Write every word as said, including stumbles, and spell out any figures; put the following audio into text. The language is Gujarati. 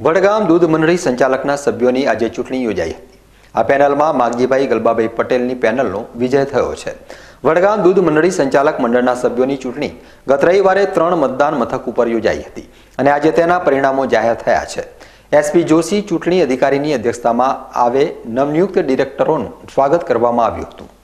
વડગામ દૂધ મંડળી સંચાલકના સભ્યોની આજે ચૂંટણી યોજાઈ હતી। આ પેનલમાં માગજીભાઈ ગલબાભાઈ પટેલની પેનલનો વિજય થયો છે। વડગામ દૂધ મંડળી સંચાલક મંડળના સભ્યોની ચૂંટણી ગત રવિવારે ત્રણ મતદાન મથક ઉપર યોજાઈ હતી અને આજે તેના પરિણામો જાહેર થયા છે। એસપી જોશી ચૂંટણી અધિકારીની અધ્યક્ષતામાં આવે નવનિયુક્ત ડિરેક્ટરોનું સ્વાગત કરવામાં આવ્યું હતું।